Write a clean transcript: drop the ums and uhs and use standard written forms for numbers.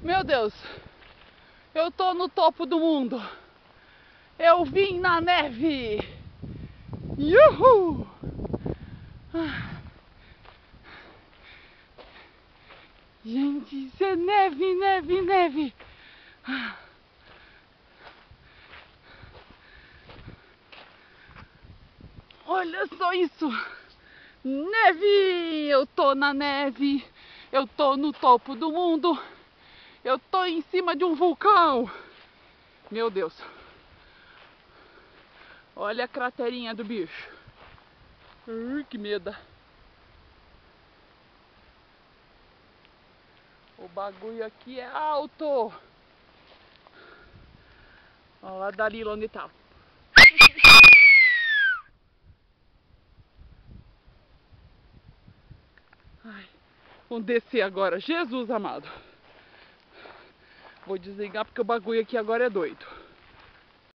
Meu Deus, eu tô no topo do mundo. Eu vim na neve. Uhul! Gente, isso é neve, neve, neve. Olha só isso. Neve! Eu tô na neve. Eu tô no topo do mundo. Eu tô em cima de um vulcão. Meu Deus. Olha a craterinha do bicho. Que medo. O bagulho aqui é alto. Olha lá dali onde tá. Ai, vamos descer agora. Jesus amado. Vou desligar porque o bagulho aqui agora é doido.